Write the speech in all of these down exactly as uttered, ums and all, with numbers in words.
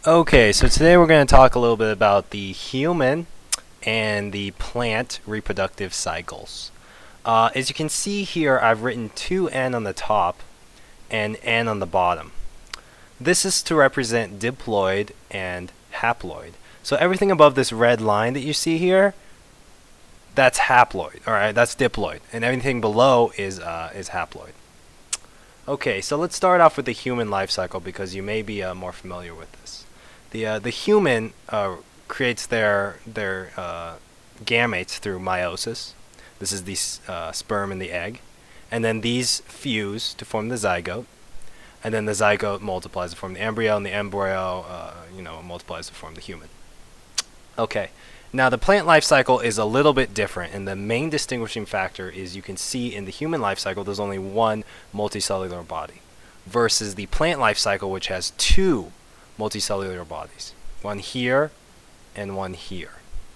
Okay, so today we're going to talk a little bit about the human and the plant reproductive cycles. Uh, as you can see here, I've written two N on the top and N on the bottom. This is to represent diploid and haploid. So everything above this red line that you see here, that's haploid, alright, that's diploid, and everything below is, uh, is haploid. Okay, so let's start off with the human life cycle because you may be uh, more familiar with this. The uh, the human uh, creates their their uh, gametes through meiosis. This is the uh, sperm and the egg, and then these fuse to form the zygote, and then the zygote multiplies to form the embryo, and the embryo, uh, you know, multiplies to form the human. Okay, now the plant life cycle is a little bit different, and the main distinguishing factor is you can see in the human life cycle there's only one multicellular body, versus the plant life cycle, which has two multicellular bodies, one here and one here.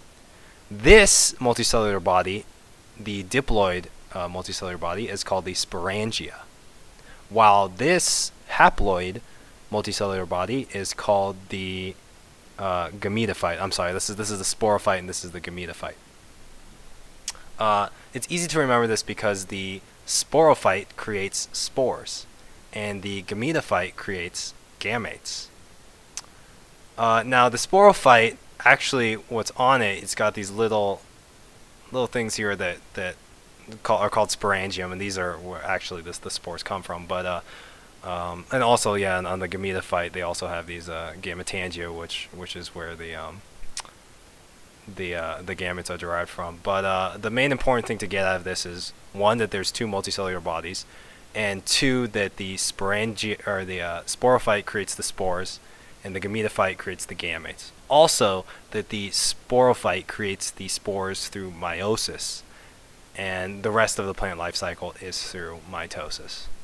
This multicellular body, the diploid uh, multicellular body, is called the sporangia, while this haploid multicellular body is called the uh, gametophyte. I'm sorry, this is this is the sporophyte and this is the gametophyte. Uh, it's easy to remember this because the sporophyte creates spores and the gametophyte creates gametes. Uh, now the sporophyte, actually what's on it, it's got these little little things here that, that call, are called sporangium, and these are where actually this, the spores come from. But uh, um, and also, yeah, on, on the gametophyte they also have these uh, gametangia, which which is where the um, the uh, the gametes are derived from. But uh, the main important thing to get out of this is, one, that there's two multicellular bodies, and two, that the sporangia or the uh, sporophyte creates the spores, and the gametophyte creates the gametes. Also, that the sporophyte creates the spores through meiosis, and the rest of the plant life cycle is through mitosis.